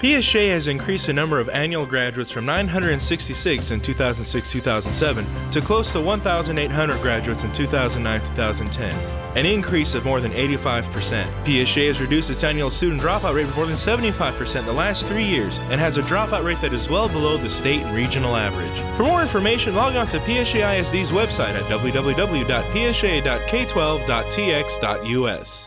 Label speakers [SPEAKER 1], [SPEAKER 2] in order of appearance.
[SPEAKER 1] PSJA has increased the number of annual graduates from 966 in 2006-2007 to close to 1,800 graduates in 2009-2010, an increase of more than 85%. PSJA has reduced its annual student dropout rate by more than 75% in the last 3 years and has a dropout rate that is well below the state and regional average. For more information, log on to PSJA ISD's website at www.psja.k12.tx.us.